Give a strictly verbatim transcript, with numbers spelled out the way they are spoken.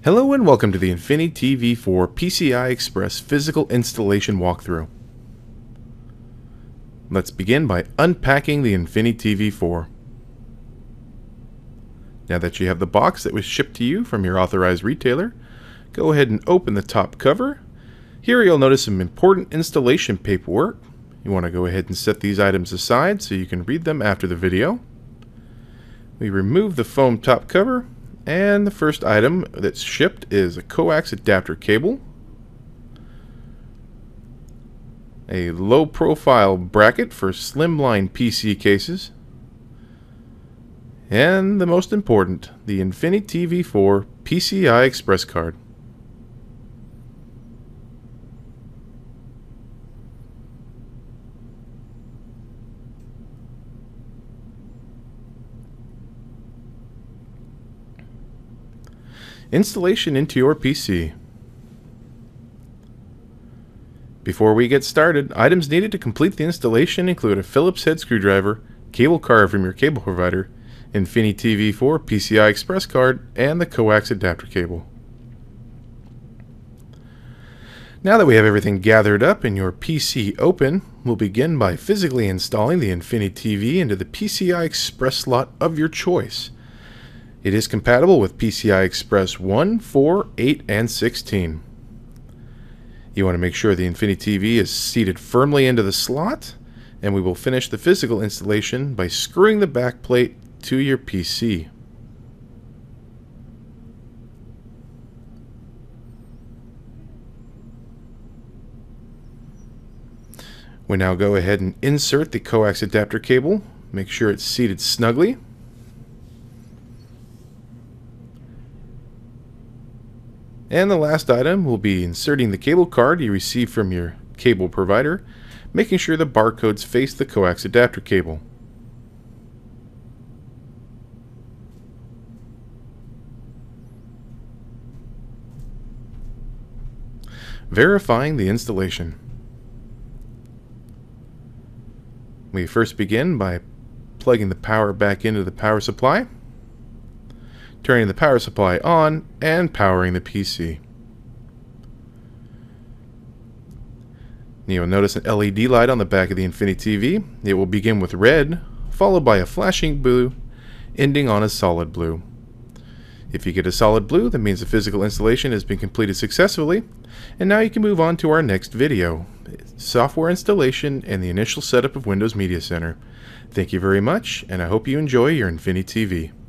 Hello and welcome to the Infinity T V four P C I Express physical installation walkthrough. Let's begin by unpacking the Infinity T V four. Now that you have the box that was shipped to you from your authorized retailer, go ahead and open the top cover. Here you'll notice some important installation paperwork. You want to go ahead and set these items aside so you can read them after the video. We remove the foam top cover. And the first item that's shipped is a coax adapter cable, a low profile bracket for slimline P C cases, and the most important, the Infinity T V four P C I Express card. Installation into your P C. Before we get started, items needed to complete the installation include a Phillips head screwdriver, cable card from your cable provider, Infinity T V four P C I Express card, and the coax adapter cable. Now that we have everything gathered up and your P C open, we'll begin by physically installing the Infinity T V into the P C I Express slot of your choice. It is compatible with P C I Express one, four, eight, and sixteen. You want to make sure the Infinity T V is seated firmly into the slot, and we will finish the physical installation by screwing the back plate to your P C. We now go ahead and insert the coax adapter cable. Make sure it's seated snugly. And the last item will be inserting the cable card you received from your cable provider, making sure the barcodes face the coax adapter cable. Verifying the installation. We first begin by plugging the power back into the power supply, turning the power supply on, and powering the P C. You'll notice an L E D light on the back of the Infinity T V. It will begin with red, followed by a flashing blue, ending on a solid blue. If you get a solid blue, that means the physical installation has been completed successfully, and now you can move on to our next video, software installation and the initial setup of Windows Media Center. Thank you very much, and I hope you enjoy your Infinity T V.